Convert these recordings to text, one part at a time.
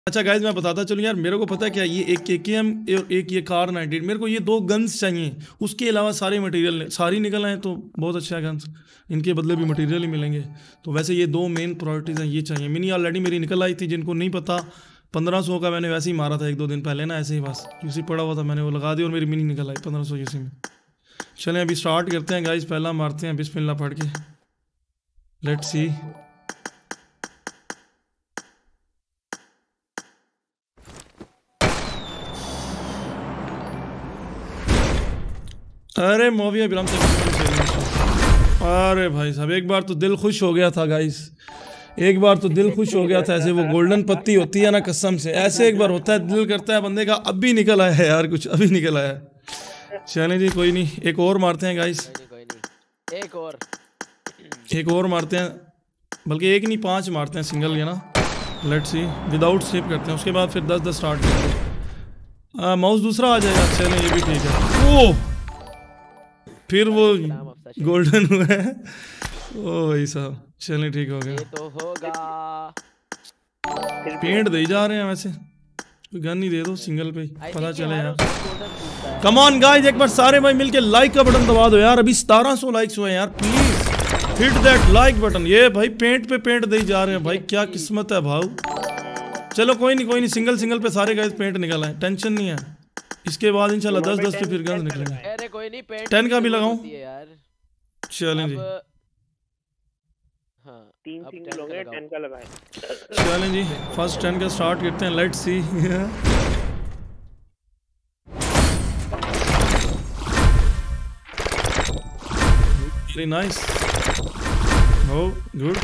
अच्छा गाइज मैं बताता चलूँ यार, मेरे को पता है क्या, ये एक KKM और एक ये कार 98, मेरे को ये 2 गन्स चाहिए। उसके अलावा सारे मटेरियल सारी निकल आए तो बहुत अच्छा है गन्स, इनके बदले भी मटेरियल ही मिलेंगे। तो वैसे ये 2 मेन प्रायोरिटीज़ हैं, ये चाहिए। मिनी ऑलरेडी मेरी निकल आई थी, जिनको नहीं पता 1500 का मैंने वैसे ही मारा था 1-2 दिन पहले ना, ऐसे ही बस यूसी पड़ा हुआ था, मैंने वो लगा दी और मेरी मिनी निकल आई 1500 यूसी में। चलें अभी स्टार्ट करते हैं गाइज, पहला मारते हैं बिस्मिल्लाह पढ़ के, लेट्स सी। अरे मोविया बिराम से, अरे भाई साहब एक बार तो दिल खुश हो गया था गाइस, एक बार तो दिल खुश हो गया था। ऐसे वो गोल्डन पत्ती होती है ना, कसम से ऐसे एक बार होता है, दिल करता है बंदे का अभी निकल आया है यार, कुछ अभी निकल आया है। चलें जी कोई नहीं, एक और मारते हैं गाइस, एक और मारते हैं, बल्कि एक नहीं 5 मारते हैं सिंगल के ना। लेट्स सी, विदाउट स्लिप करते हैं, उसके बाद फिर 10-10 स्टार्ट करते हैं। माउस दूसरा आ जाएगा, चलें ये भी ठीक है। ओह फिर वो गोल्डन हुआ है, ओ भाई साहब चलें ठीक हो गया। ये तो होगा, पेंट दे जा रहे हैं वैसे, कोई गन ही दे दो सिंगल पे, पता चले यार। कम ऑन गाइस, एक बार सारे भाई मिलके लाइक का बटन दबा दो यार, अभी 1700 लाइक्स हुए यार, please hit that like button. ये भाई पेंट पे पेंट दे जा रहे हैं भाई, क्या किस्मत है भाव। चलो कोई नहीं, सिंगल पे सारे गाइस पेंट निकल आए, टेंशन नहीं है। इसके बाद इंशाल्लाह 10-10 पे फिर गन्स निकलेंगे। अरे कोई नहीं, पेंट 10 का भी लगाऊं? चलें जी, हाँ 3 सिंगल हो गए, 10 का लगाएं। चलें जी फर्स्ट 10 का स्टार्ट करते हैं, let's see. Very nice, oh good.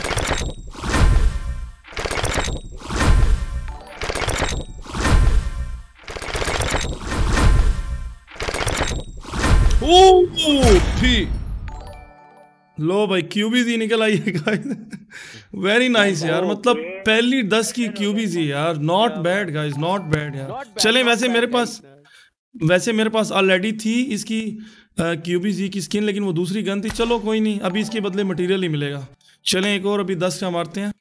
लो भाई QBZ निकल आई है गाइस, वेरी नाइस यार, मतलब पहली 10 की QBZ यार, not bad guys, not bad यार। चलें वैसे मेरे पास ऑलरेडी थी इसकी QBZ की स्किन, लेकिन वो दूसरी गन थी। चलो कोई नहीं, अभी इसके बदले मटेरियल ही मिलेगा। चलें एक और अभी 10 का मारते हैं।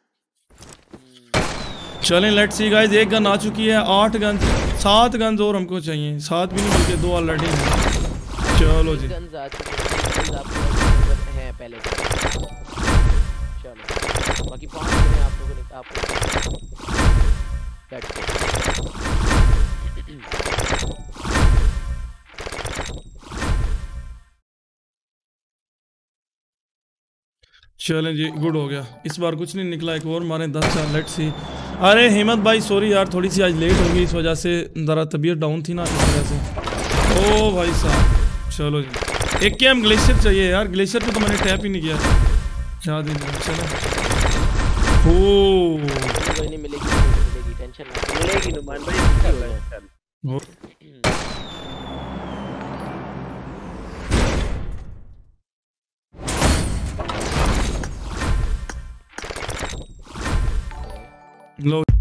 चलें लेट्स सी गाइस, एक गन आ चुकी है, 8 गन, 7 गन और हमको चाहिए, 7 भी नहीं बल्कि 2 ऑलरेडी हैं। चलो जी हैं पहले, चलो बाकी 5 हैं आप लोगों ने, आपको चलें जी गुड हो गया, इस बार कुछ नहीं निकला, एक और मारें 10 का, लेट्स सी। अरे हिम्मत भाई सॉरी यार, थोड़ी सी आज लेट हो गई, इस वजह से ज़रा तबीयत डाउन थी ना, इस वजह से। ओ भाई साहब चलो जी, एक के हम ग्लेशियर चाहिए यार, ग्लेशियर पे तो मैंने टैप ही नहीं किया, याद ही नहीं। चलो ओ कोई नहीं, मिलेगी टेंशन ना, मिलेगी नुमान भाई। लो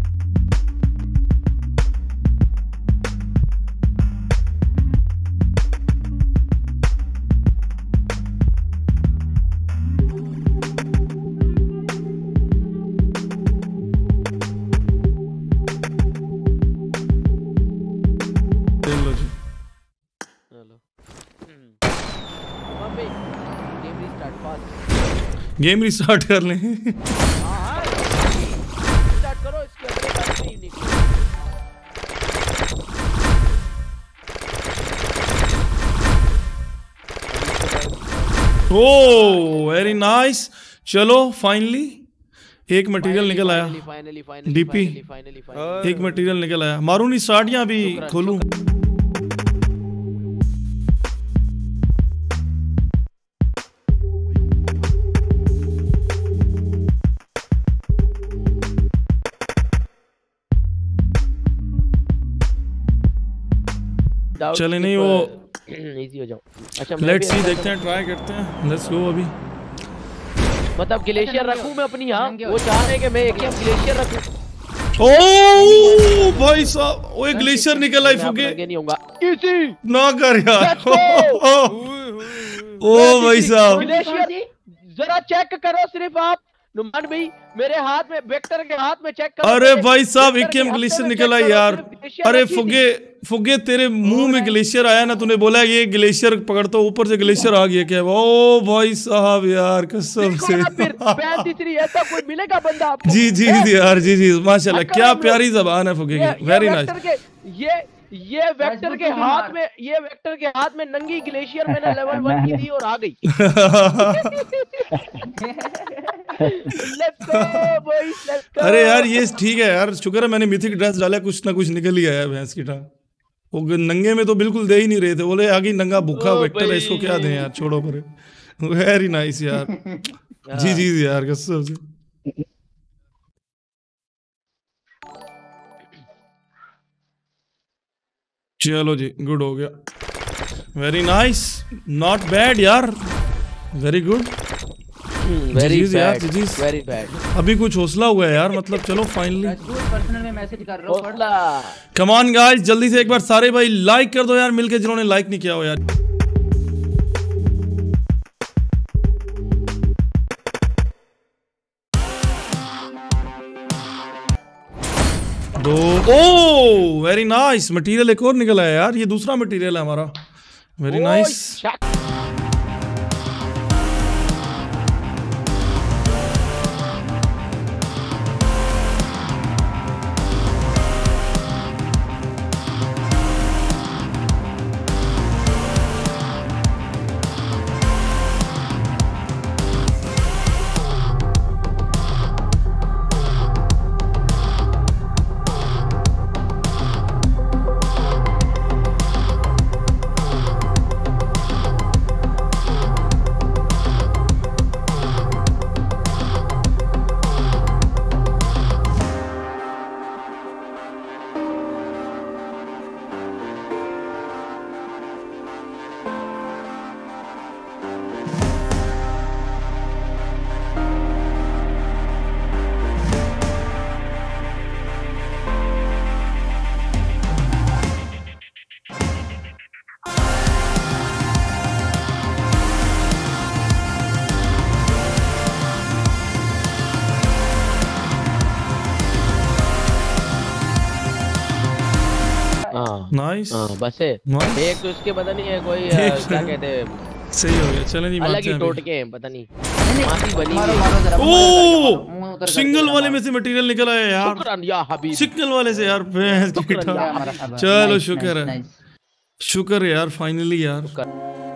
गेम रिस्टार्ट कर लें। हाँ स्टार्ट करो, इसके अगले बार में ही निकलो। ओह वेरी नाइस, चलो फाइनली एक मटेरियल निकल आया, डीपी एक मटेरियल निकल आया। मारूं नहीं स्टार्ट या अभी खोलूं? चले नहीं वो इजी हो जाओ। अच्छा लेट्स सी, देखते हैं, ट्राई करते हैं, लेट्स गो। अभी मतलब ग्लेशियर रखूं मैं अपनी, यहाँ वो चाह रहे कि मैं एक ही ग्लेशियर रखूं। ओ भाई साहब, वो एक ग्लेशियर निकल आई, फुगे नहीं होगा इजी ना कर यार। ओ भाई साहब ग्लेशियर जरा चेक करो सिर्फ आप, नुमान भाई मेरे हाथ में वेक्टर के हाथ में चेक करो। अरे भाई साहब AKM ग्लेशियर निकला यार। अरे फुगे तेरे मुंह में ग्लेशियर आया ना, तूने बोला ये ग्लेशियर पकड़ तो ऊपर से ग्लेशियर आ गया क्या? ओ भाई साहब यार कसम से। ऐसा कोई मिलेगा बंदा आपको? जी यार जी माशाल्लाह, क्या प्यारी जबान है फुगे की, वेरी नाइस। ये वेक्टर के हाथ में नंगी ग्लेशियर मैंने लेवल 1 की दी और आ गई। Let's go boys, let's go। अरे यार ये ठीक है यार, शुक्र है मैंने मिथिक ड्रेस डाला, कुछ ना कुछ निकल ही आया भैंस की टांग। वो नंगे में तो बिल्कुल दे ही नहीं रहे थे, बोले आगे नंगा भूखा वेक्टर है, इसको क्या दें यार, छोड़ो पर। वेरी नाइस यार, जी यार कसम से। चलो जी गुड हो गया, वेरी नाइस, नॉट बैड यार, वेरी गुड, वेरी बैड। अभी कुछ हौसला हुआ है यार, मतलब चलो फाइनली पर्सनल में मैसेज कर रहा हूं। कम ऑन गाइस, जल्दी से एक बार सारे भाई लाइक कर दो यार मिलके, जिन्होंने लाइक नहीं किया हो यार। दो, ओ वेरी नाइस, मटेरियल एक और निकला है यार, ये दूसरा मटेरियल है हमारा, वेरी नाइस। नाइस, बस है एक तो इसके पता नहीं है कोई क्या कहते हैं, सही हो गया, चलो नहीं अलग ही टोटके हैं, पता नहीं मासी बनी ओ सिंगल वाले में से मटेरियल निकला है यार, शुक्रान या हबीब, सिंगल वाले से यार, चलो शुक्र है यार, फाइनली यार।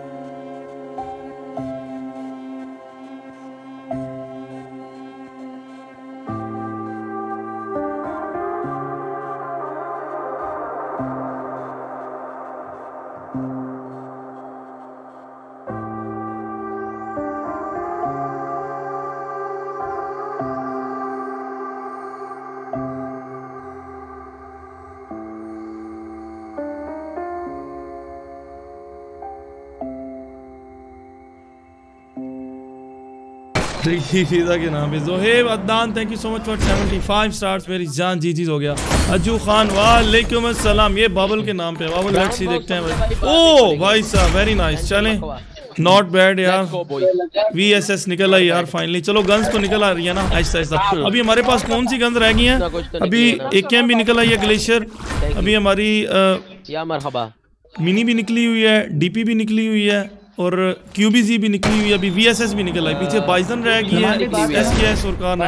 फिजा के नाम पे Zohaib Adnan, thank you so much for 75 stars, मेरी जान जी हो गया। अज्जू खान वालेकुम अस्सलाम, ये बाबल के नाम पे, बाबल लेट्स सी देखते हैं भाई। ओ भाई साहब वेरी नाइस, चलें नॉट बैड यार, VSS निकल आई यार फाइनली। चलो गन्स तो निकल आ रही है ना ऐसा ऐसा। अभी हमारे पास कौन सी गन्स रह गई हैं? अभी AKM भी निकल आई है, ग्लेशियर, अभी हमारी मिनी भी निकली हुई है, DP भी निकली हुई है, और QBZ भी निकली हुई है, अभी VSS भी निकल आई, पीछे बाइजन रह गई है, SKS और कार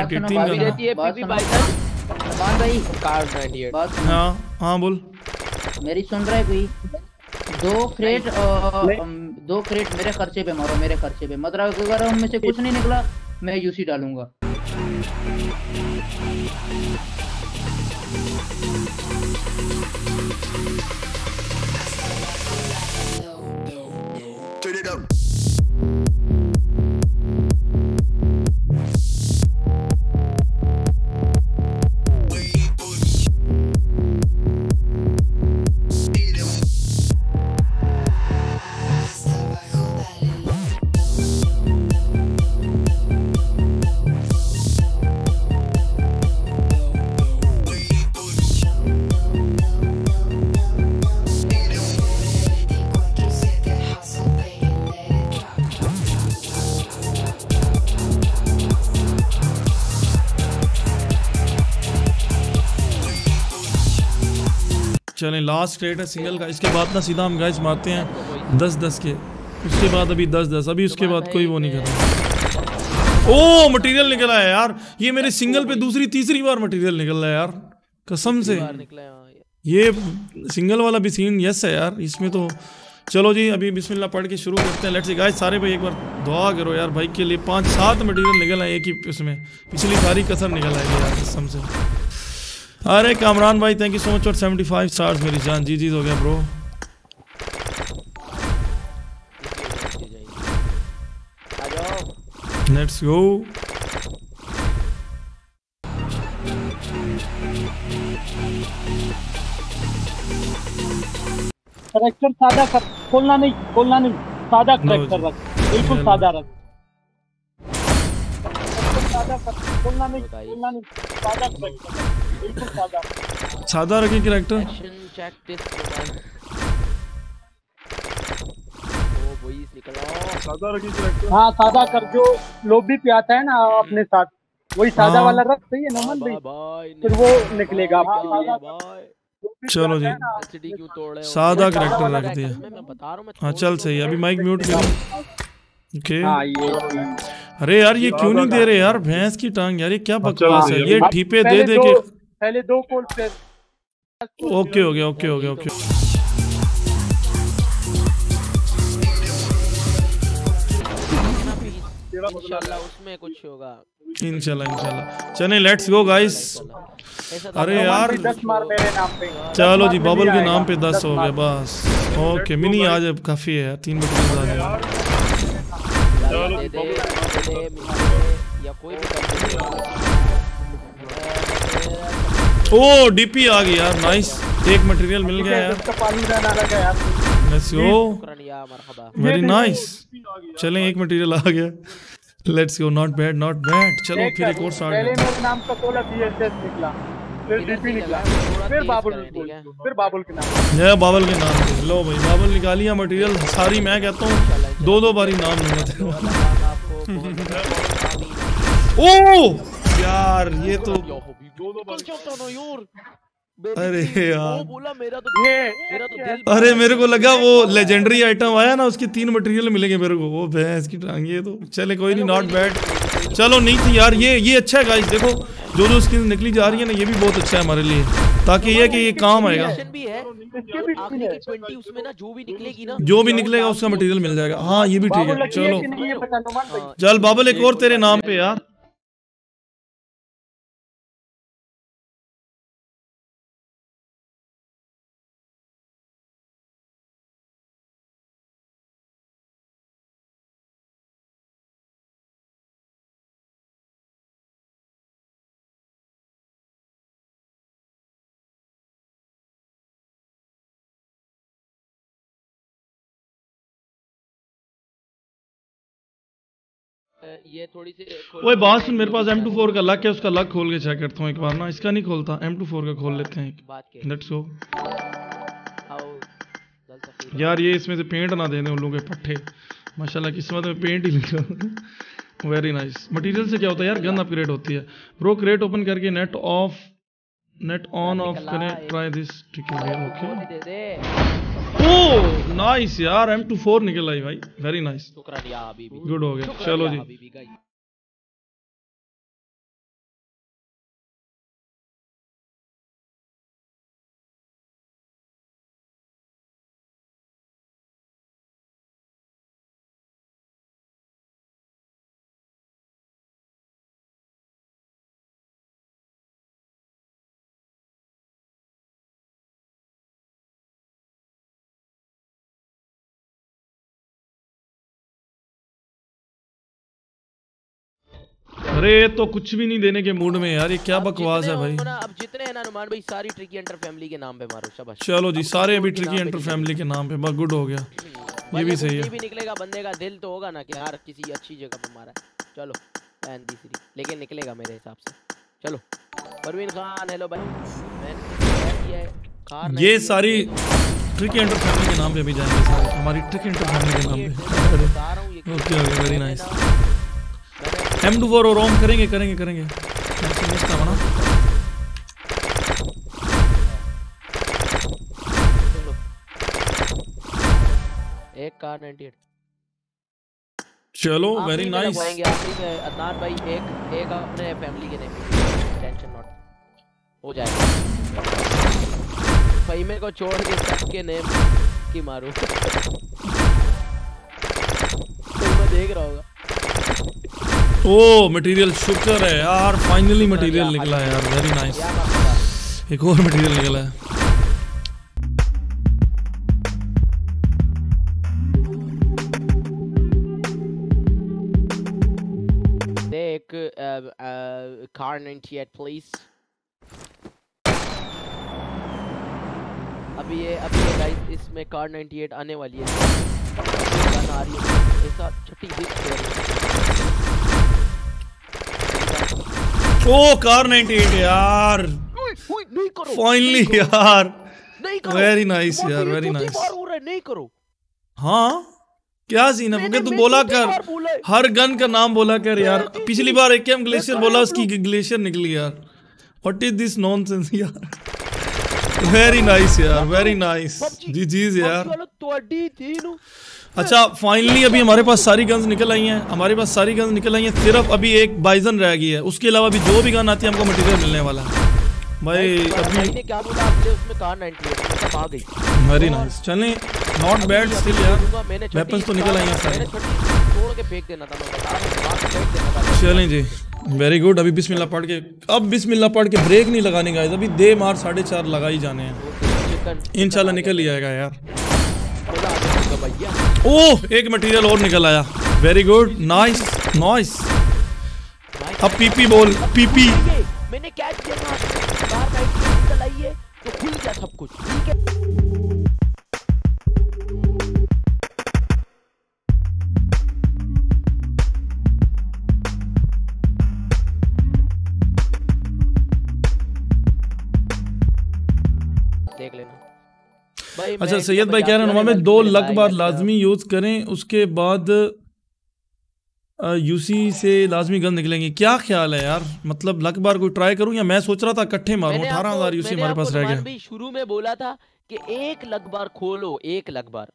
93। हाँ बोल, मेरी सुन रहा है कोई? 2 क्रेट मेरे खर्चे पे मारो, मेरे खर्चे पे, मतलब अगर उनमें से कुछ नहीं निकला मैं UC डालूंगा। Turn it up. चलें लास्ट क्रेट है सिंगल का, इसके बाद ना सीधा हम गाइस मारते हैं 10-10 के, उसके बाद अभी 10-10, अभी उसके बाद कोई वो नहीं कर रहा। ओ मटेरियल निकला है यार, ये मेरे सिंगल पे दूसरी तीसरी बार मटेरियल निकल रहा है यार कसम से। ये सिंगल वाला भी सीन यस है यार इसमें तो। चलो जी अभी बिस्मिल्लाह पढ़ के शुरू करते हैं। लेट्स गाइस सारे भाई एक बार दुआ करो यार भाई के लिए, 5-7 मटेरियल निकल आए एक ही उसमें, पिछली सारी कसर निकल आएगी यार कसम से। अरे कामरान भाई थैंक यू सो मच और 75 स्टार्स मेरी जान, जी हो गया ब्रो। Let's go. करेक्टर सादा कर, खोलना नहीं, सादा करेक्टर रख, बिल्कुल सादा रख। सादा कर, खोलना नहीं, सादा करेक्टर, बिल्कुल सादा। सादा रखें करेक्टर। सादा रखें करेक्टर। हाँ सादा कर, जो लॉबी पे आता है ना अपने साथ, वही सादा वाला रख, सही है नमन भाई, फिर वो निकलेगा आपके। चलो जी सादा करेक्टर रख दिया। हाँ चल सही, अभी माइक म्यूट करो। ओके अरे यार ये क्यों नहीं दे रहे यार, भैंस की टांग यार, ये क्या बकवास है, ये ठीपे दे के पहले 2 कॉल पे। ओके हो गया। इंशाल्लाह उसमें कुछ होगा, इंशाल्लाह। चलें लेट्स गो गाइस। अरे यार 10 मार मेरे नाम पे। चलो जी बबल के नाम पे 10 हो गया बस। ओके मिनी आज अब काफी है यार, 3 बटन आ गए या कोई ओ डीपी आ गई यार, नाइस, एक मटेरियल मिल गया यार। Let's go, very nice. चलें एक मटेरियल आ गया, लेट्स गो, नॉट बैड। चलो फिर एक और स्टार्ट। पहले मेरे नाम का 16 बीएसएस निकला, फिर डीपी निकला, फिर बाबुल के नाम। ये बाबल के नाम पे लो भाई, बाबल निकालिया मटेरियल सारी। मैं कहता हूँ 2-2 बारी नाम नहीं। ओ यार ये तो अरे यार बोला मेरा तो दिल। अरे मेरे को लगा वो लेजेंडरी आइटम आया ना, उसके 3 मटेरियल मिलेंगे मेरे को, वो भैंस की टांग। ये तो चले कोई नहीं, नॉट बैड। चलो नहीं थी यार, ये अच्छा है गाइस, देखो जो स्किन निकली जा रही है ना, ये भी बहुत अच्छा है हमारे लिए, ताकि ये कि ये काम आएगा। जो भी निकलेगा उसका मटेरियल मिल जाएगा। हाँ ये भी ठीक है। चलो चल बाबल एक और तेरे नाम पे यार। ये थोड़ी सी ओए बात सुन, मेरे पास M24 का लक है, उसका लक खोल के चेक करता हूँ एक बार ना। इसका नहीं खोलता, M24 का खोल लेते हैं। लेट्स गो यार, ये इसमें से पेंट ना देने उन लोगों के पट्टे। माशाल्लाह किस्मत में पेंट ही लिखा। Very nice. मटेरियल से क्या होता है यार, गन अपग्रेड होती है ब्रो। क्रेट ओपन करके नेट ऑन ऑफ करें, ट्राई दिस। ठीक है ओके। ओह नाइस यार, M24 निकल आई भाई, वेरी नाइस, गुड हो गया। चलो जी अरे तो कुछ भी नहीं देने के मूड में यार, ये क्या बकवास है भाई। अब जितने हैं ना नुमान भाई, सारी ट्रिकी एंटर फैमिली के नाम पे मारो शाबाश। चलो जी सारे अभी ट्रिकी एंटर फैमिली के नाम पे, बस गुड हो गया। ये भी सही है। भी निकलेगा, बंदे का दिल तो होगा ना कि यार किसी अच्छी जगह पे मारा है। चलो लेकिन निकलेगा मेरे हिसाब से। चलो परवीन खान, हेलो भाई। ये सारी ट्रिकी एंटर फैमिली के नाम पे भी जाएंगे सारे, हमारी ट्रिकी एंटर फैमिली के नाम पे। Okay okay, very nice. M24 और रोम करेंगे। एक कार 98। चलो आखिरी वेरी में नाइस। लगवाएंगे आखिरी में अदनान भाई, एक अपने फैमिली के नेम, टेंशन नॉट, हो जाएगा। फहीमे को छोड़ के सबके नेम की मारूं। फहीमा देख रहा होगा। ओ मटेरियल, शुक्र है यार, फाइनली मटेरियल निकला यार, वेरी नाइस। क्या बात है? एक और मटेरियल निकला है। एक कार 98 प्लीज। अभी ये गाइस इसमें कार 98 आने वाली है, गाना आ रही है, ऐसा छठी हिट कर रही है। ओ कार 98 यार, नहीं करो फाइनली यार, नहीं करो, वेरी नाइस यार, वेरी नाइस। नहीं करो। हाँ क्या सीन है फुके, तू बोला कर, हर गन का नाम बोला कर यार। पिछली बार एक एम ग्लेशियर बोला, उसकी ग्लेशियर निकली यार। व्हाट इज दिस नॉनसेंस यार। वेरी नाइस यार, वेरी नाइस। जी जी यार। अच्छा फाइनली अभी हमारे पास सारी गन्स निकल आई हैं, हमारे पास सारी गन्स निकल आई हैं। सिर्फ अभी एक बाइजन रह गई है, उसके अलावा भी जो भी गन आती है हमको मटेरियल मिलने वाला है भाई। अभी ने क्या बोला आपने, उसमें कार 98 सब आ गई। वेरी नाइस, चलें, नॉट बैड स्टिल यार। वेपन्स तो निकल आई हैं सारे, तोड़ के फेंक देना था, मैं बता रहा हूं, फेंक देना था। चलें जी, वेरी गुड। अभी बिस्मिल्लाह पढ़ के, अब बिस्मिल्लाह पढ़ के ब्रेक नहीं लगाने का, अभी दे मार 4.5 लगा ही जाने हैं, इंशाल्लाह निकल ही आएगा यार। ओह एक मटेरियल और निकल आया, वेरी गुड, नाइस नाइस। अब पीपी बोल, पीपी। मैंने कैच किया ना, कार 98 निकल आई है तो खुल गया सब कुछ, ठीक है। देख लेना भाई। अच्छा सैयद भाई कह रहे हैं में 2 लक बार लाजमी यूज करें, उसके बाद यूसी से लाजमी गन निकलेंगे। क्या ख्याल है यार, मतलब लक बार कोई ट्राई करूं, या मैं सोच रहा था इकट्ठे मारूं। 18,000 यूसी हमारे पास रह गया। शुरू में बोला था कि एक लक बार खोलो, एक लक बार,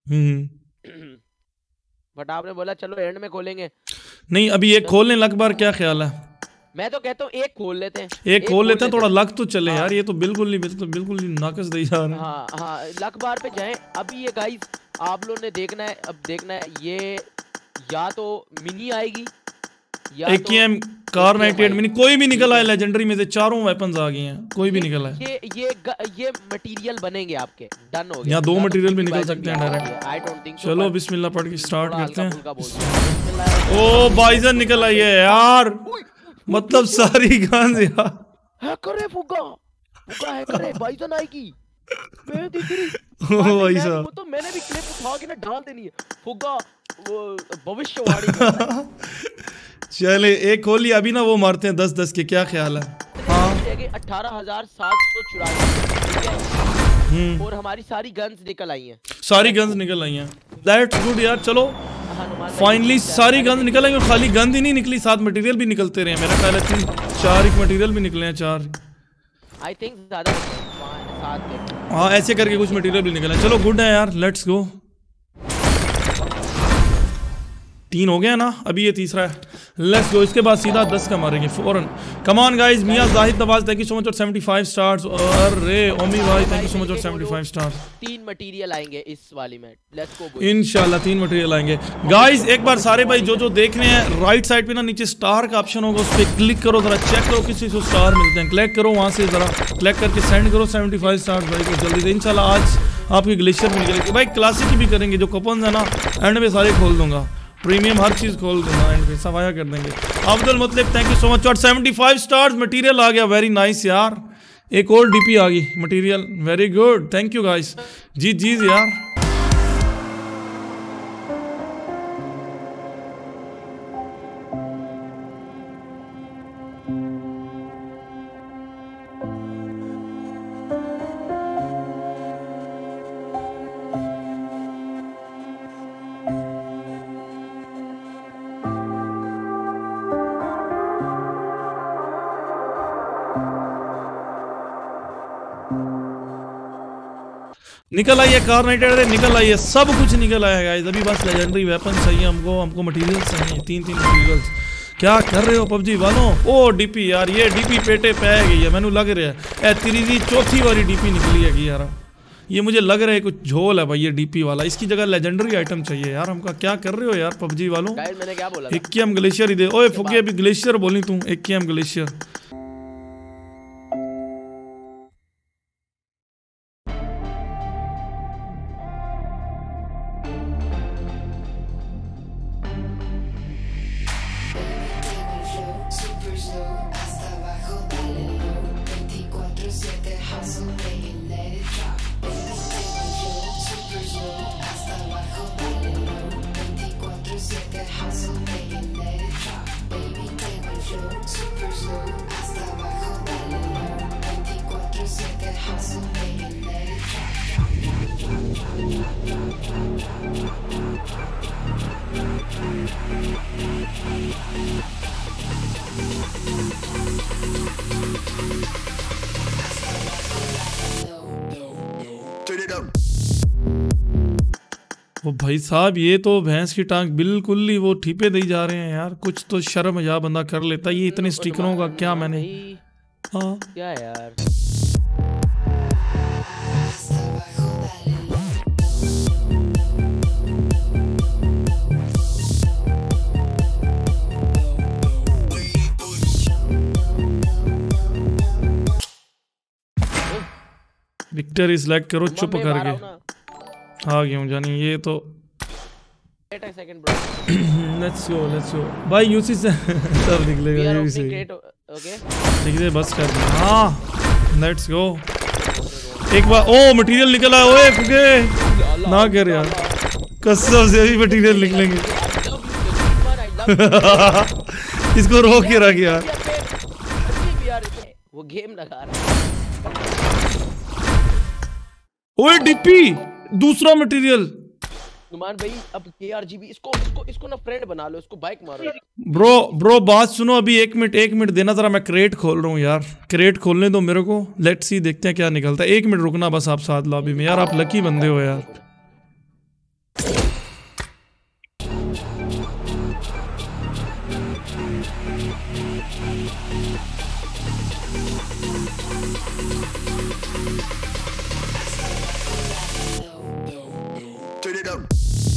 बट आपने बोला चलो एंड में खोलेंगे। नहीं अभी एक खोल लें लक बार, क्या ख्याल है? मैं तो कहता हूँ एक खोल लेते हैं, एक खोल लेते हैं, थोड़ा लक तो चले यार। ये तो बिल्कुल नहीं, बिल्कुल नहीं नाकस दे जा रहे हैं। हाँ हाँ लक बार पे जाएं। अभी ये गाइस आप लोगों ने देखना है, अब देखना है ये या तो मिनी आएगी या एक ही एम कार 98 मिनी, कोई भी निकल आया लेजेंडरी में से, चारों वेपन्स आ गए हैं, कोई भी निकल आया। ये मटेरियल बनेंगे आपके, डन हो गया। यहाँ 2 मटेरियल भी निकल सकते हैं डायरेक्ट। I don't think. चलो बिस्मिल्लाह पढ़ के स्टार्ट करते हैं। ओ बाइजन निकल आई है यार, मतलब सारी गन्स यार। हैकर है फुग्गा, फुग्गा हैकर है, बाइजन आएगी। मैं दिख रही ओ भाई साहब, तो मैंने भी क्लिप उठा के ना डाल देनी है। फुग्गा भविष्यवाणी। चले एक खोल लिया, अभी ना वो मारते हैं 10-10 के, क्या ख्याल है? हाँ 18,784 और हमारी सारी गन्स निकल आई हैं, सारी गन्स निकल आई हैं। दैट्स गुड यार। चलो फाइनली सारी गन्स निकल आई, और खाली गन्स ही नहीं निकली, 7 मटेरियल भी निकलते रहे। मेरा ख्याल है 3-4 मटेरियल भी निकले हैं, 4 आई थिंक ज्यादा 7 के। हाँ ऐसे करके कुछ मटेरियल भी निकले हैं। चलो गुड है यार, लेट्स गो। 3 हो गया ना, अभी ये तीसरा है, लेट्स गो। इसके बाद सीधा 10 का मारेंगे फौरन। Come on guys. Mian Zahid Nawaz thank you so much और 75 स्टार्स। अरे ओमी भाई थैंक यू सो मच और 75 स्टार्स। 3 मटेरियल आएंगे इस वाली में, लेट्स गो इंशाल्लाह 3 मटेरियल आएंगे गाइस। एक बार सारे भाई जो देख रहे हैं, राइट साइड पे ना नीचे स्टार का ऑप्शन होगा, उस पर क्लिक करो, जरा चेक करो किसी से स्टार मिलते हैं, क्लिक करो वहां से, जरा क्लिक करके सेंड करो 75 स्टार्स भाई को जल्दी से। इंशाल्लाह आज आपकी ग्लेशियर भी निकलेगी भाई। क्लासिक की भी करेंगे, जो कूपन है ना एंड में सारे खोल दूंगा, प्रीमियम हर चीज खोल दूंगा एंड पे, सफाया कर देंगे। अब्दुल मतलब थैंक यू सो मच और 75 स्टार्स। मटेरियल आ गया, वेरी नाइस यार। एक और डीपी आ गई material, very good, thank you guys. जी जी यार। निकल आई है कार निकल आई है, सब कुछ निकल आया गाइस। अभी बस लेजेंडरी वेपन चाहिए हमको मटेरियल चाहिए, 3 मटेरियल्स। क्या कर रहे हो पबजी वालों? ओ डीपी यार, ये डीपी पेटे पे गई है, मैंने लग रहा है ए तीसरी चौथी वाली डीपी निकली है कि यार ये मुझे लग रहा है कुछ झोल है भाई ये डीपी वाला। इसकी जगह लेजेंडरी आइटम चाहिए यार हमका। क्या कर रहे हो यार पबजी वालों? मैंने क्या बोला? AKM ग्लेशियर ही दे। ओए फुगे अभी ग्लेशियर बोली तू, AKM ग्लेशियर। वो भाई साहब ये तो भैंस की टांग बिल्कुल ही वो ठीपे दे जा रहे हैं यार। कुछ तो शर्म या बंदा कर लेता। ये इतने स्टिकरों का क्या मैंने क्या यार विक्टर इस लाइक करो चुप करके। आ गया हूँ जानी। ये तो लेट्स गो भाई यूसी से सब निकलेगा यूसी। ठीक है बस कर। हाँ लेट्स गो। एक बार ओ मटेरियल निकला। ओए फुगे ना कर यार, कसम से अभी मटेरियल निकलेंगे। इसको रोक के रख यार। वो गेम लगा रहा है। ओए डीपी दूसरा मटेरियल। नुमान भाई अब KRGB इसको ना फ्रेंड बना लो, इसको बाइक मारो। ब्रो बात सुनो अभी। एक मिनट देना जरा, मैं क्रेट खोल रहा हूँ यार। क्रेट खोलने दो मेरे को। लेट्स सी देखते हैं क्या निकलता है। 1 मिनट रुकना बस आप साथ लॉबी में यार। आप लकी बंदे हो यार। Turn it up.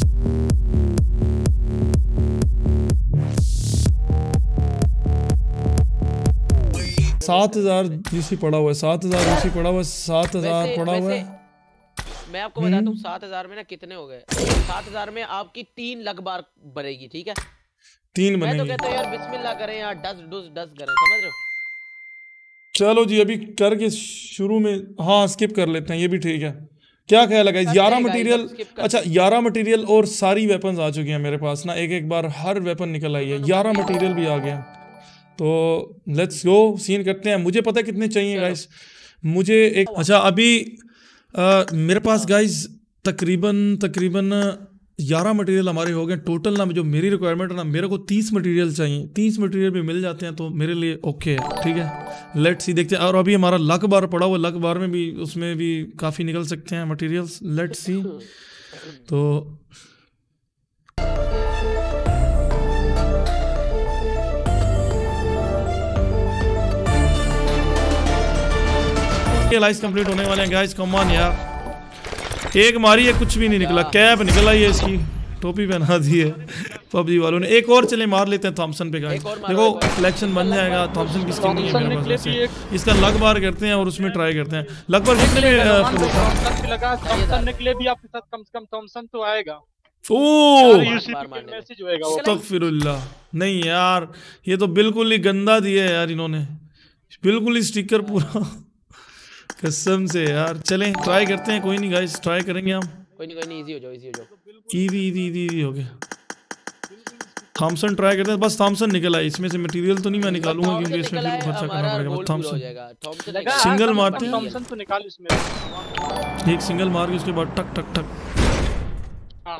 $7,000 यूसी पड़ा हुआ है। 7,000 यूसी पड़ा हुआ है। 7,000 पड़ा हुआ है। मैं आपको बताता हूँ 7,000 में ना कितने हो गए। 7,000 में आपकी 3 लाख बार बनेगी। ठीक है 3 बनेगी। मैं तो कहता हूँ यार बिस्मिल्लाह करें यार। डस करें, समझ रहे हो? चलो जी अभी करके शुरू में हाँ स्किप कर लेते हैं। ये भी ठीक है। क्या ख्याल है गाइस? 11 मटेरियल। अच्छा 11 मटेरियल और सारी वेपन्स आ चुकी हैं मेरे पास ना। एक बार हर वेपन निकल आई है। 11 मटेरियल भी आ गया। तो लेट्स गो सीन करते हैं। मुझे पता है कितने चाहिए गाइस। मुझे एक अच्छा अभी मेरे पास गाइस तकरीबन 11 मटेरियल हमारे हो गए टोटल ना। जो मेरी रिक्वायरमेंट है ना, मेरे को 30 मटेरियल चाहिए। 30 मटेरियल भी मिल जाते हैं तो मेरे लिए ओके है। ठीक है लेट्स सी देखते हैं। और अभी हमारा लक बार पड़ा हुआ। लक बार में भी उसमें भी काफ़ी निकल सकते हैं मटेरियल्स। Let's see. तो ये लाइस कंप्लीट होने वाले हैं गाइस। कम ऑन यार। एक मारी है कुछ भी नहीं निकला। कैप निकला ही है, इसकी टोपी पहना दी है पबजी वालों ने। एक और चले मार लेते हैं थॉमसन पे गाइस। देखो कलेक्शन बन जाएगा। थॉमसन की स्किन नहीं है मेरे पास ऐसे। इसका लग बार करते हैं और उसमें ट्राई करते हैं। लग बार कितने में लगा? थॉमसन निकले भी आपके साथ कम से कम थॉमसन तो आएगा। ओह मैसेज होएगा वो। अस्तगफिरुल्लाह। नहीं यार ये तो बिल्कुल ही गंदा दिया है यार इन्होंने। बिल्कुल ही स्टिकर पूरा कसम से यार। चलें ट्राई करते हैं। कोई नहीं गाइस ट्राई करेंगे हम। कोई नहीं इजी हो जाओ। इजी हो गया। थॉमसन ट्राई करते हैं। बस थॉमसन निकला है। इसमें से मटेरियल तो नहीं मैं निकालूंगा क्योंकि इसमें फिर खर्चा करना पड़ेगा। थॉमसन सिंगल मारते हैं। थॉमसन तो निकाल इसमें। एक सिंगल मार के उसके बाद टक टक टक। हां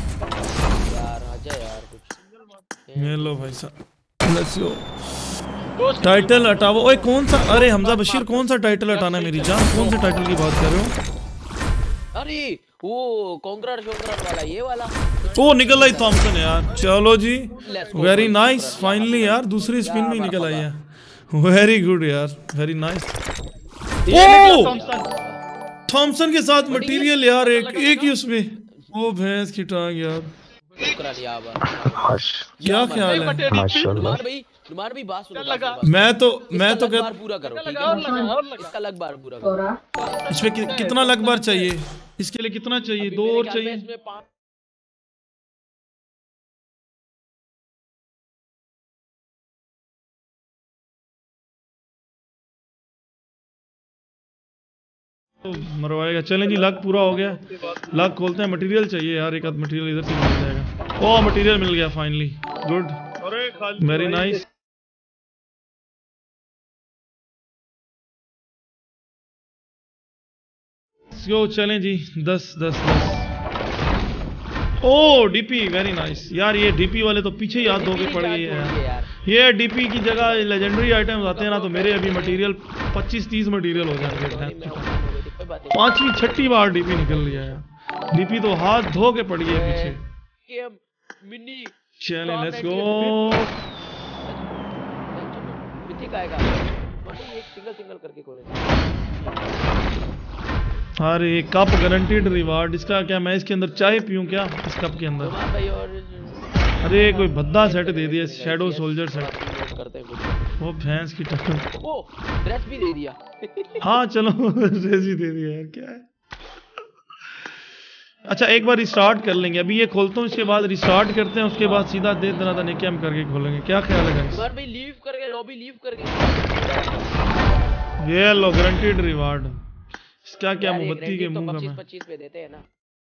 यार आजा यार कुछ। ये लो भाई साहब लेट्स गो। टाइटल हटाओ। ओए कौन सा? अरे हमजा बशीर कौन सा टाइटल हटाना है मेरी जान? कौन से टाइटल की बात कर रहे हो? अरे वो कॉन्करर शोंकरर वाला, ये वाला। ओ निकल आई थॉमसन यार। चलो जी वेरी नाइस, फाइनली यार दूसरी स्पिन में ही निकल आई है। वेरी गुड यार, वेरी नाइस। थॉमसन के साथ मटेरियल यार, एक ही उसमें। ओ भैंस की टांग यार, क्या ख्याल है? नुमान भाई बात सुनो। मैं तो पूरा करो, ठीक है? इसका लग बार पूरा करो। इसमें कितना लग बार चाहिए? इसके लिए कितना चाहिए? 2 और चाहिए। इसमें 5 मरवाएगा। चलें जी, लक पूरा हो गया। लक खोलते हैं। मटेरियल चाहिए यार, एक आध मटेरियल इधर से मिल जाएगा। ओ मटेरियल मिल गया फाइनली, गुड, वेरी नाइस। चलें जी, 10 ओ डीपी, वेरी नाइस यार। ये डीपी वाले तो पीछे ही हाथ धो के पड़ गए यार। ये डीपी की जगह लेजेंडरी आइटम्स आते हैं ना, तो मेरे अभी मटेरियल 25-30 मटेरियल हो जाएंगे। 5वीं 6ठी बार डीपी निकल लिया यार। डीपी तो हाथ धो के पड़ गई है पीछे। चलें लेट्स गो। सिंगल करके खोले। अरे कप गारंटीड रिवार्ड। इसका क्या, मैं इसके अंदर चाय पीऊं क्या इस कप के अंदर? अरे कोई भद्दा सेट दे दिया, शैडो सोल्जर सेट। वो भैंस की टक्कर। ओ ड्रेस भी दे दिया। हाँ चलो ड्रेस भी दे दिया यार, क्या है। अच्छा एक बार रिस्टार्ट कर लेंगे। अभी ये खोलता हूँ, इसके बाद रिस्टार्ट करते हैं, उसके बाद सीधा दे दना तने हम करके खोलेंगे। क्या ख्याल है गाइस? भाई लीव करके लॉबी लीव करके। ये लो गारंटीड रिवार्ड। इसका क्या मोमबत्ती के मुंह का? 25 पे देते हैं ना।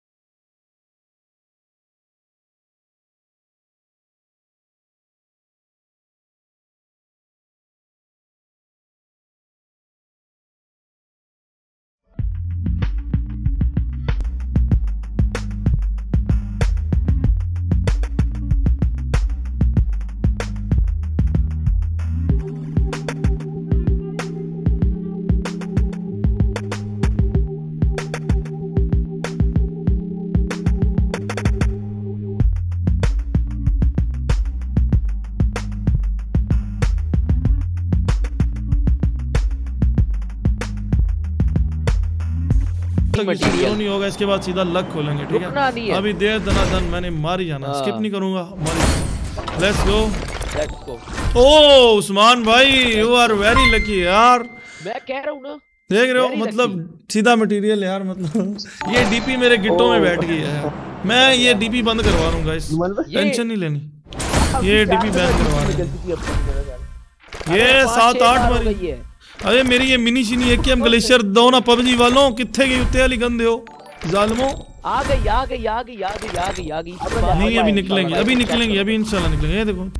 मटेरियल नहीं होगा, इसके बाद सीधा लक खोलेंगे, ठीक है? अभी देर दनादन मैंने मार ही जाना, स्किप नहीं करूंगा। Let's go. ओ उस्मान भाई यू आर वेरी लकी यार। मैं कह रहा हूं ना, देख रहे हो मतलब सीधा मटेरियल यार। मतलब ये डीपी मेरे गिट्टों में बैठ गई है यार। मैं ये डीपी बंद करवा दूंगा, इस टेंशन नहीं लेनी। ये डीपी बैन करवा दूंगा। ये 7-8 बार। अरे मेरी ये मिनी शिनी AKM ग्लेशियर दो ना पबजी वालों, किथे गई उत्ते वाली गंदे हो जालमो। आ गई। नहीं अभी निकलेंगे, अभी इंशाल्लाह निकलेंगे। ये देखो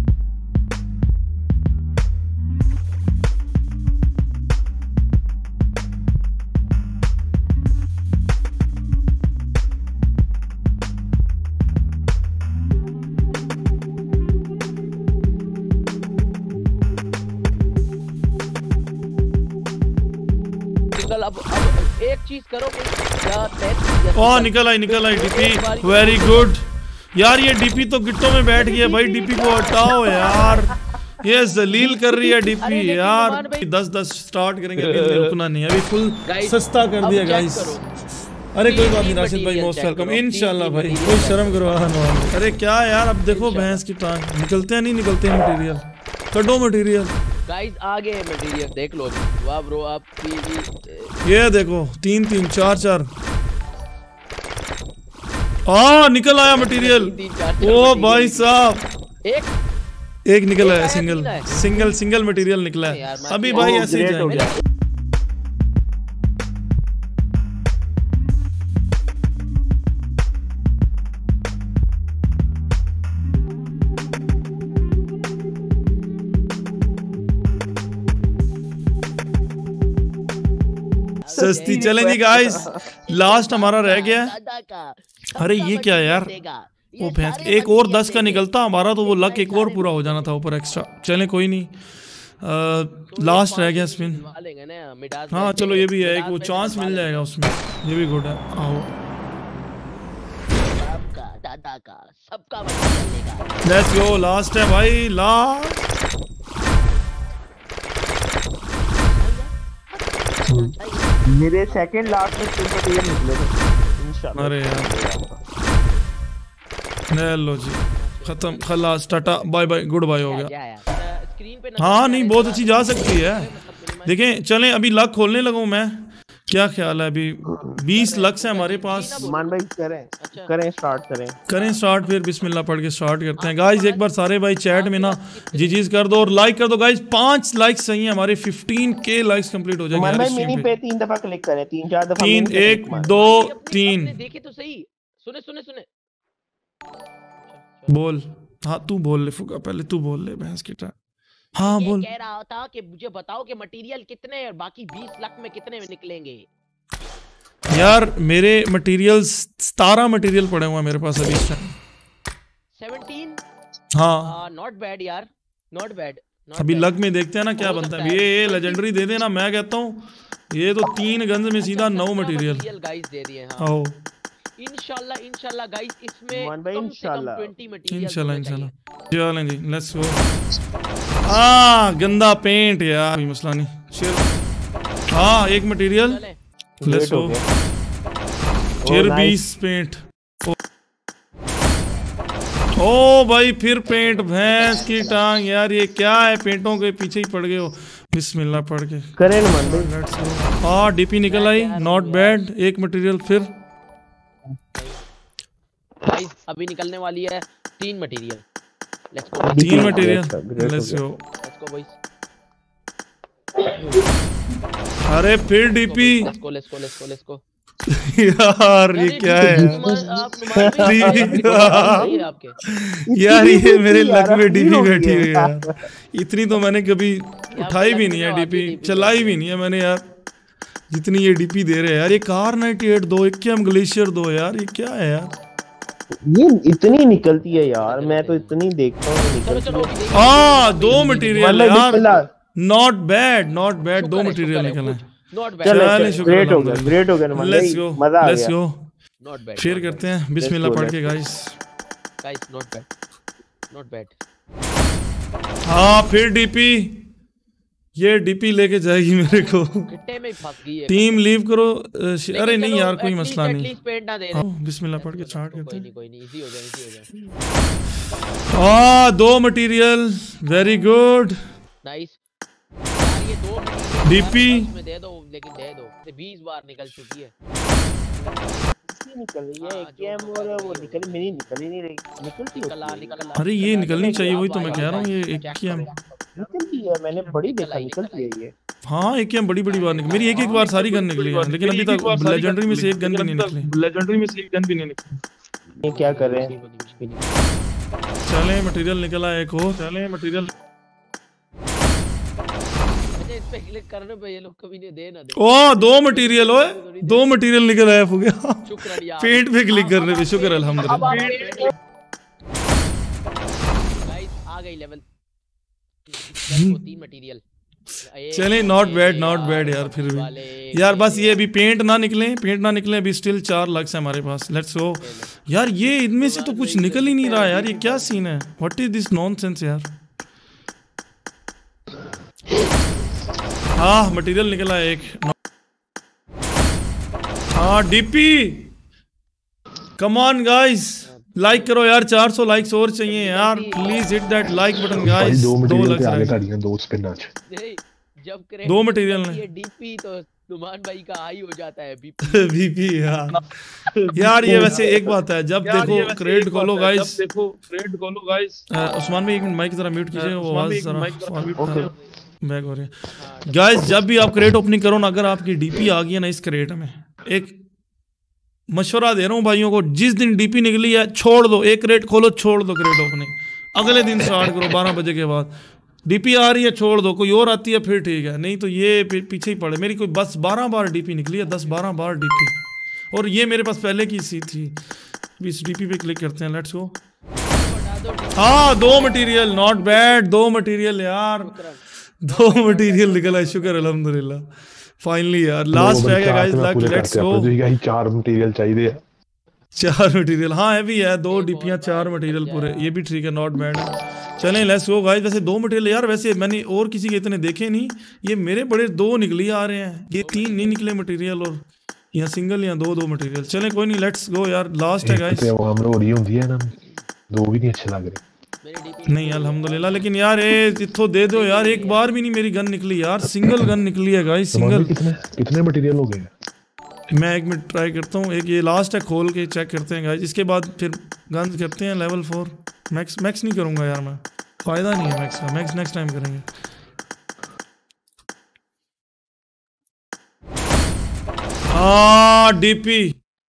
अब एक चीज करो क्या। ओ निकल आई डीपी, वेरी गुड यार। ये डीपी तो गिट्टों में बैठ गई है भाई। डीपी को हटाओ यार, ये जलील कर रही है डीपी यार। 10 स्टार्ट करेंगे, अभी रुकना नहीं, अभी फुल सस्ता कर दिया गाइस। अरे कोई बात नहीं राशिद भाई, मोस्ट वेलकम इंशाल्लाह भाई। कोई शर्म करो। अरे क्या यार, अब देखो भैंस की टांग निकलते हैं नहीं निकलते हैं मटेरियल। कटो मटेरियल गाइस, आगे मटेरियल देख लो। वाह ब्रो, आपकी ये देखो 3-3 4-4 निकल आया मटेरियल। ओ भाई साहब एक निकल आया, सिंगल मटेरियल निकला है। अभी भाई ऐसे ही जाएंगे। सस्ती चलेंगे गाइस, लास्ट हमारा रह गया है। अरे ये क्या यार, वो भैंस एक और 10 का निकलता हमारा तो वो लक एक और पूरा हो जाना था ऊपर एक्स्ट्रा। चलें कोई नहीं, लास्ट रह गया स्पिन। लेंगे ना मिडास। हाँ चलो ये भी है, एक वो चांस मिल जाएगा उसमें, ये भी गुड है। आओ सबका दादा का सबका बचेगा। लेट्स गो, लास्ट है भाई, लास्ट। मेरे सेकंड लास्ट में 3 मटेरियल निकले थे इंशाल्लाह। अरे यार लो जी, खत्म, खलास, tata bye bye, goodbye हो गया। स्क्रीन पे हाँ नहीं बहुत अच्छी जा सकती है। देखें चलें, अभी लक खोलने लगा हूँ मैं, क्या ख्याल है? अभी 20 लक्स है हमारे पास। मान भाई करें स्टार्ट करें स्टार्ट, फिर बिस्मिल्लाह पढ़ के स्टार्ट करते हैं। गाइस एक बार सारे भाई चैट में ना जी कर दो और लाइक कर दो गाइस। 5 लाइक्स चाहिए हमारे, 15K लाइक्स कंप्लीट हो जाएंगे। भाई मिनी पे 3 दफा क्लिक करें, 3-4 दफा। 3 1 2 3 देखे तो सही। सुने बोल। हाँ तू बोल ले फुका, पहले तू बोल ले भैंस की तरह। हाँ बोल। कह रहा था कि मुझे बताओ कि मटेरियल कितने और बाकी 20 लाख में कितने में निकलेंगे। यार मेरे मटेरियल्स 17 मटेरियल पड़े हुए हैं मेरे पास अभी इस टाइम। 17? हाँ नॉट बैड यार, नॉट बैड। अभी लक में देखते हैं ना क्या बनता है। ये लेजेंडरी दे देना, मैं कहता हूँ ये तो 3 गन्स में सीधा 9 मटेरियल गाइस दे दिए। हाँ इंशाल्लाह गाइस, इसमें मान भाई कम से कम 20 मटेरियल इंशाल्लाह चलें जी, लेट्स गो। गंदा पेंट यार, कोई मसला नहीं। हाँ 1 मटेरियल, लेट्स गो। फिर 20 पेंट। ओ भाई फिर पेंट, भैंस की टांग यार, ये क्या है? पेंटों के पीछे ही पड़ गए हो। बिस्मिल्लाह पढ़ के करें ना मान भाई। Let's go. हाँ डीपी निकल आई, नॉट बैड। 1 मटेरियल फिर। गाइस अभी निकलने वाली है 3 material. Let's go. 3 material, let's go boys. अरे फिर डीपी। Let's go. यार ये क्या है यार? ये मेरे लक में डीपी बैठी हुई है यार। इतनी तो मैंने कभी उठाई भी नहीं है डीपी, चलाई भी नहीं है मैंने यार, जितनी ये डीपी दे रहे हैं यार। ये कार 98 2 AKM ग्लेशियर 2 यार, ये क्या है यार? ये इतनी निकलती है यार, मैं तो इतनी देखता हूँ निकलती है। हाँ 2 मटेरियल यार, नॉट बैड 2 मटेरियल निकला है। ग्रेट हो गया। लेट्स गो, मजा आ लेट्स गया। गो। Not bad. शेयर करते हैं बिस्मिल्लाह पढ़ के गाइस। Not bad. हाँ फिर डीपी, ये डीपी लेके जाएगी मेरे को। गिट्टे में फंस गई है। टीम लीव करो। अरे नहीं यार कोई मसला नहीं। एटलीस्ट पेंट ना दे रहे। बिस्मिल्लाह पढ़ के स्टार्ट करते हैं। कोई नहीं इजी हो जाए। हाँ 2 मटेरियल, वेरी गुड। नाइस यार, ये 2 मटेरियल डीपी में दे दो, लेकिन दे दो। 20 बार निकल चुकी है। निकल रही है AKM और वो निकल मिनी निकल ही नहीं रही। निकलती निकल। अरे ये निकलनी चाहिए, वही तो मैं कह रहा हूँ। ये AKM निकलती है, मैंने बड़ी देखा निकलती है ये। हाँ AKM बड़ी बार निकली। मेरी एक बार सारी गन निकली है, लेकिन अभी तक लेजेंडरी में से एक गन भी नहीं निकली। ये क्या कर रहे हैं? चले मटेरियल निकला एक और। चले मटेरियल इस पे क्लिक करने पे ये लोग कभी नहीं दे ना दे। ओ 2 मटेरियल, ओए 2 मटेरियल निकल आया हो गया। शुक्र यार, पेंट पे क्लिक करने पे शुक्र अल्हम्दुलिल्लाह। गाइस आ गई लेवल 3 मटेरियल। चले नॉट बैड यार। फिर भी यार बस ये अभी पेंट ना निकले अभी स्टिल 4 लाख है हमारे पास। लेट्स गो यार। ये इनमें से तो कुछ निकल ही नहीं रहा यार, ये क्या सीन है? व्हाट इज दिस नॉनसेंस यार? हाँ मटेरियल निकला एक। हाँ DP, come on guys, like करो यार। 400 लाइक्स और चाहिए यार, please hit that like button guys. 2 lakh जब 2 मटेरियल ये डीपी तो नुमान भाई का हाई हो जाता है बीपी यार। ये वैसे एक बात है, जब देखो क्रेड खोलो गाइस। उस्मान भाई एक मिनट माइक जरा म्यूट कीजिए, वो आवाज जरा बैक हो रही है। गाइस जब भी आप क्रेट ओपनिंग करो ना, अगर आपकी डीपी आ गई है ना इस क्रेट में, एक मशवरा दे रहा हूँ भाइयों को, जिस दिन डीपी निकली है छोड़ दो, एक क्रेट खोलो छोड़ दो क्रेट ओपनिंग, अगले दिन स्टार्ट करो 12 बजे के बाद। डीपी आ रही है छोड़ दो, कोई और आती है फिर ठीक है, नहीं तो ये पीछे ही पड़े। मेरी कोई 12 बार डीपी निकली है, 10-12 बार डीपी, और ये मेरे पास पहले की सी थी। इस डीपी पे क्लिक करते हैं, लेट्स गो। हाँ 2 मटेरियल, नॉट बैड 2 मटेरियल यार। दो मटेरियल निकला है, शुक्र अल्हम्दुलिल्लाह। फाइनली यार लास्ट रह गया गाइस, लेट्स गो। 4 मटेरियल चाहिए। 4 मटेरियल, हाँ है भी है, 2 डीपियां 4 मटेरियल पूरे, ये भी ठीक है, नॉट बैड। चलें लेट्स गो गाइस। वैसे 2 मटेरियल यार, वैसे मैंने और किसी के इतने देखे नहीं, ये मेरे बड़े 2 निकली आ रहे हैं, ये 3 नहीं निकले मटेरियल, और यहाँ सिंगल या 2 मटेरियल। चलें कोई नहीं, लेट्स गो यार, लास्ट है गाइस। हो रही होती है ना, 2 भी नहीं अच्छे लग रहे। नहीं अल्हम्दुलिल्लाह, लेकिन यार ये इतो दे दो यार, एक बार भी नहीं मेरी गन निकली यार, सिंगल गन निकली है गाइस, सिंगल। कितने मटेरियल हो गए? मैं 1 मिनट ट्राई करता हूँ, एक ये लास्ट है, खोल के चेक करते हैं गाइस, इसके बाद फिर गन करते हैं लेवल 4। मैक्स नहीं करूँगा यार मैं, फ़ायदा नहीं है मैक्स का, मैक्स नेक्स्ट टाइम करेंगे। डीपी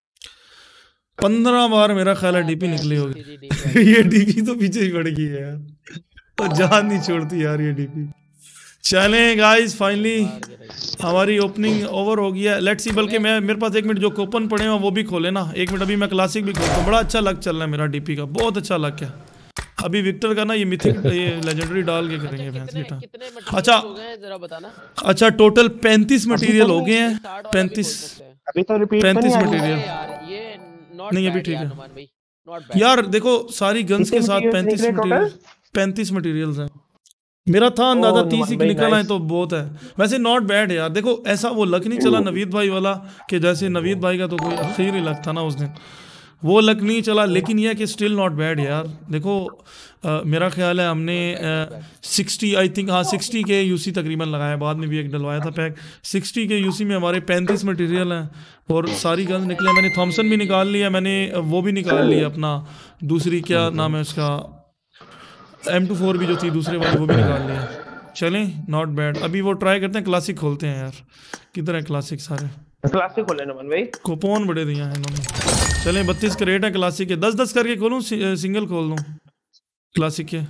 15 बार मेरा ख्याल है डीपी निकली होगी। ये डीपी तो पीछे ही पड़ गई है यार, तो जान नहीं छोड़ती यार ये डीपी। चलें गाइस, फाइनली हमारी ओपनिंग ओवर हो गया। लेट्स सी, बल्कि मैं मेरे पास 1 मिनट जो कूपन पड़े हैं वो भी खोले ना, 1 मिनट अभी मैं क्लासिक भी खोलता हूँ। बड़ा अच्छा लक चल रहा है मेरा डीपी का, बहुत अच्छा लक है। अभी विक्टर का ना ये मिथिक ये लेजेंडरी डाल के करेंगे फैंस बेटा। अच्छा जरा बताना। अच्छा टोटल 35 मटेरियल हो गए हैं, 35 अभी तो रिपीट 35 मटेरियल ये नहीं, अभी ठीक है यार। देखो सारी गन्स के साथ 35 मटेरियल्स हैं। मेरा था अंदाजा 30 ही निकल आए तो बहुत है, वैसे नॉट बैड यार। देखो ऐसा वो लक नहीं चला नवीद भाई वाला, कि जैसे नवीद भाई का तो कोई आखिरी लक था ना उस दिन, वो लक नहीं चला, लेकिन यह कि स्टिल नॉट बैड यार। देखो मेरा ख्याल है हमने 60 आई थिंक, हाँ 60 के यूसी तकरीबन लगाया, बाद में भी एक डलवाया था पैक। 60 के यूसी में हमारे 35 मटेरियल हैं और सारी गन निकले। मैंने थॉमसन भी निकाल लिया, मैंने वो भी निकाल लिया अपना दूसरी, क्या नाम है उसका, M24 भी जो थी दूसरे वाली, वो भी निकाल लिया। चलें नॉट बैड। अभी वो ट्राई करते हैं, क्लासिक खोलते हैं यार। किधर है क्लासिक? सारे क्लासिक खोले नमन भाई, कूपन बड़े दिया है इन्होंने। चलें 32 का रेट है क्लासिक के, 10-10 करके खोलूँ, सिंगल खोल दूँ क्लासिक के।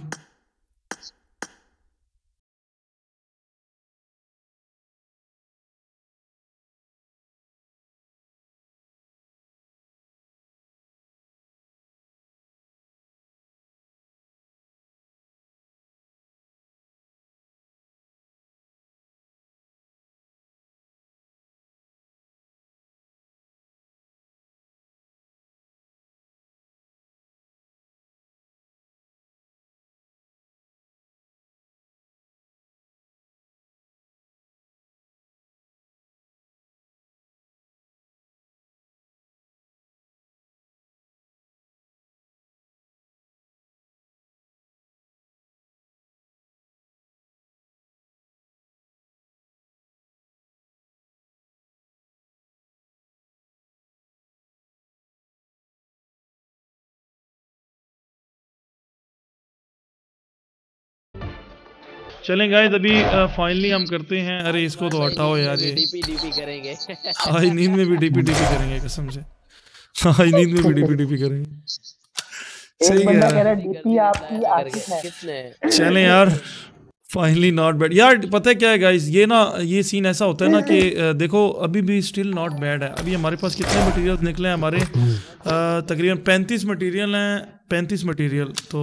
चलें गाइस, अभी फाइनली हम करते हैं। अरे इसको तो हटाओ यार, ये डीपी करेंगे। आज नींद में भी डीपी करेंगे कसम से, आज नींद में भी डीपी करेंगे। सही कह है रहा डीपी आपकी आर्टिस्ट है। कितने चलें यार, फाइनली नॉट बैड यार। पता है क्या है गाइस, ये ना ये सीन ऐसा होता है ना कि देखो अभी भी स्टिल नॉट बैड है। अभी हमारे पास कितने मटेरियल निकले हैं हमारे, तकरीबन 35 मटेरियल हैं, 35 मटेरियल, तो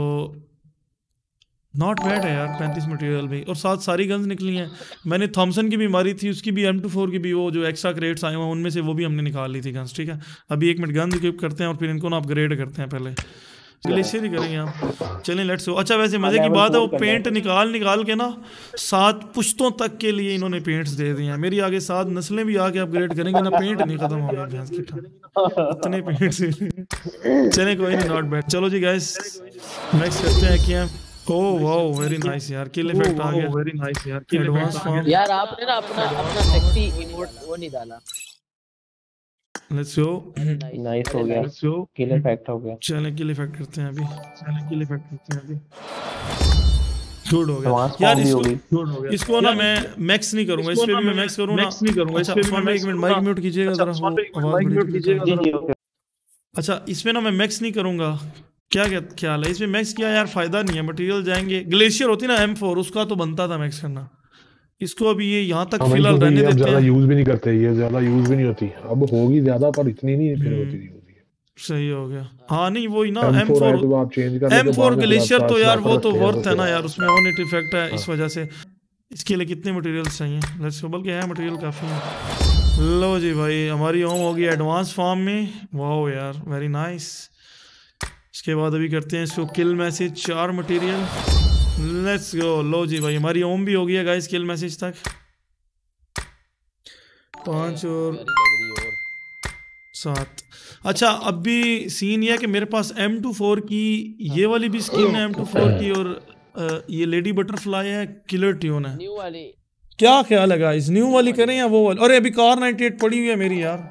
नॉट बैड है यार 35 मटेरियल भी। और साथ सारी गन्स निकली हैं। मैंने थॉमसन की भी मारी थी, उसकी भी M24 की भी, वो जो एक्स्ट्रा क्रेट्स आए हुए हैं उनमें से वो भी हमने निकाल ली थी गन्स। ठीक है, अभी 1 मिनट गन्स इक्विप करते हैं और फिर इनको ना अपग्रेड करते हैं। पहले ग्लेशियर ही करेंगे हम। चलें लेट्स गो। अच्छा वैसे मज़े की बात है, वो पेंट निकाल के ना 7 पुश्तों तक के लिए इन्होंने पेंट्स दे दिए हैं। मेरी आगे 7 नस्लें भी आके अपग्रेड करेंगे ना, पेंट नहीं खत्म होगा भैंस की ठंड, इतने पेंट्स। चलें कोई नहीं, नॉट बैड। चलो जी गाइस नेक्स्ट करते हैं क्या। ओह वाओ वेरी नाइस यार, किल इफेक्ट आ गया, वेरी नाइस यार, एडवांस फॉर्म। यार आपने ना अपना सेक्सी इमोट वो नहीं डाला। लेट्स गो, नाइस हो गया, किल इफेक्ट हो गया। चलें किल इफेक्ट करते हैं अभी, गुड हो गया यार। इसको ना मैं मैक्स नहीं करूंगा, इस पे भी मैं मैक्स करूँ ना। अच्छा उसमें 1 मिनट माइक म्यूट कीजिएगा जरा, आवाज बड़ी। अच्छा इसमें ना मैं मैक्स नहीं करूंगा, क्या ख्याल है इसमें मैक्स किया यार फायदा नहीं है, मटेरियल जाएंगे। ग्लेशियर होती ना M4, उसका तो बनता था मैक्स करना। इसको अभी ये यहाँ तक फिलहाल रहने देते हैं, ज्यादा यूज भी नहीं करते, ये ज्यादा यूज भी नहीं होती। अब होगी ज्यादा पर इतनी नहीं फिर होती है। सही हो गया। हाँ नहीं वही ना M4 ग्लेशियर तो यार वो तो वर्थ है ना यार, उसमें ऑन इट इफेक्ट है, इस वजह से इसके लिए कितने मटेरियल्स चाहिए? लेट्स गो, बल्कि है मटेरियल काफ़ी है। लो जी भाई, हमारी होम होगी एडवांस फॉर्म में। वाह यार, वेरी नाइस। इसके बाद अभी करते हैं इसको kill message, 4 material. Let's go. लो जी भाई, हमारी होम भी हो गई है गाइस किल मैसेज तक। 5 और 7। अच्छा, अब भी सीन ये है कि मेरे पास M24 की ये वाली भी स्किन है M24 की, और ये लेडी बटरफ्लाई है, किलर ट्यून है। न्यू वाली क्या ख्याल है गाइस, न्यू वाली करें या वो वाली? अरे अभी कार 98 पड़ी हुई है मेरी यार।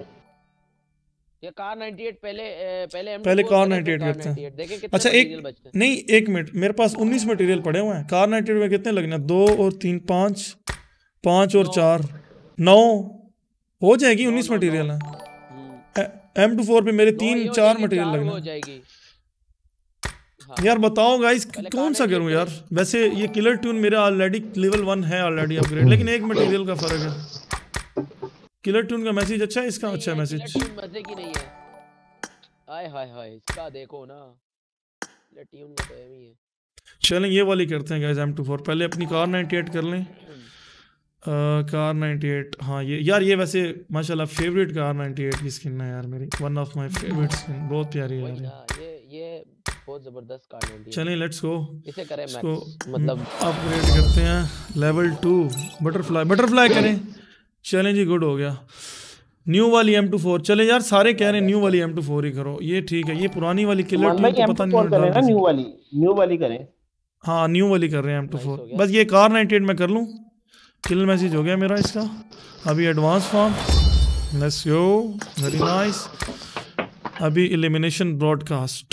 ये कार 98 पहले कार 98 करते हैं। देखें कितने अच्छा मटेरियल बचते हैं। नहीं, 1 मिनट, मेरे पास 19 मटेरियल पड़े हुए हैं। कार 98 में कितने लगने? 2 और 3 5, 5 और 4 9 हो जाएगी। 19 मटेरियल है। M24 पे मेरे 3-4 मटेरियल लगने हो जाएगी। यार बताओ गाइस कौन सा करूं यार? वैसे ये किलर ट्यून मेरा ऑलरेडी लेवल 1 है ऑलरेडी अपग्रेड, लेकिन एक मटेरियल का फर्क है। किलर ट्यून का मैसेज अच्छा है, इसका अच्छा है मैसेज। मजे की नहीं है। हाय हाय हाय, इसका देखो ना, किलर ट्यून का तो एम ही है। चलें ये वाली करते हैं गाइस M24। पहले अपनी कार 98 कर लें। कार 98, हाँ ये यार, ये वैसे माशाल्लाह फेवरेट कार 98 की स्किन है यार मेरी, one of my favourite skin, बहुत प्यारी है यार ये बहुत जबरदस्त कार 98। चलें लेट्स गो, इसे करें इसको मतलब अपग्रेड करते हैं लेवल 2। बटरफ्लाई करें। चलें जी, गुड हो गया। न्यू वाली M24। चले यार, सारे कह रहे हैं न्यू वाली M24 ही करो, ये ठीक है। ये पुरानी वाली किलर ट्यून तो पता नहीं करें ना, न्यू वाली करें। हाँ न्यू वाली कर रहे हैं M24। बस ये कार 98 में कर लूँ। किल मैसेज हो गया मेरा इसका। अभी advance form, let's go, very nice. अभी एलिमिनेशन ब्रॉडकास्ट,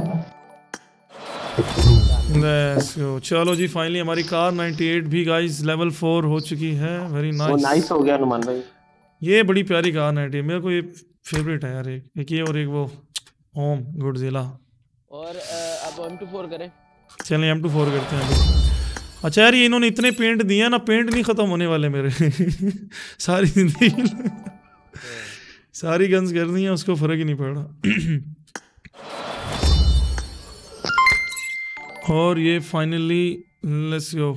लेट्स गो। चलो जी, फाइनली हमारी कार 98 भी गाइस लेवल 4 हो चुकी है। वेरी नाइस, नाइस हो गया नुमान भाई। ये बड़ी प्यारी कार 98 मेरे को ये फेवरेट है यार। एक ये और एक वो होम गुडजिला। और अब M24 करें। चलें M24 करते हैं अभी। अच्छा यार, ये इन्होंने इतने पेंट दिए ना, पेंट नहीं खत्म होने वाले मेरे सारी जिंदगी सारी गन्स कर दी हैं, उसको फर्क ही नहीं पड़ रहा। और ये फाइनली लेट्स गो।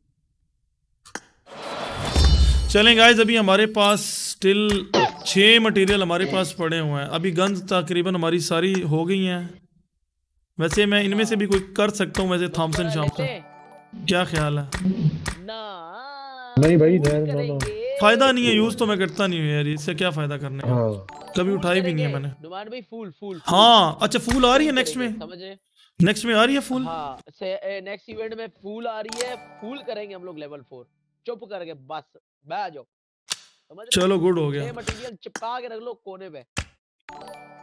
चलें गाइस, अभी हमारे पास स्टिल 6 मटेरियल हमारे पास पड़े हुए हैं। अभी गन्स तकरीबन हमारी सारी हो गई हैं। वैसे मैं इनमें से भी कोई कर सकता हूँ, वैसे थॉमसन शामसन, क्या ख्याल है? नहीं भाई, फायदा नहीं है, यूज तो मैं करता नहीं हूँ यार, इससे क्या फायदा करने का। कभी उठाई भी नहीं है मैंने। नुमान भाई फूल हाँ अच्छा, फूल आ रही है नेक्स्ट में, समझे? नेक्स्ट में आ रही है फूल। हाँ, नेक्स्ट इवेंट में फूल आ रही है। फूल करेंगे हम लोग लेवल 4, चुप करके बस बैठ जाओ। चलो गुड हो गया। मटेरियल चिपका के रख लो कोने पे।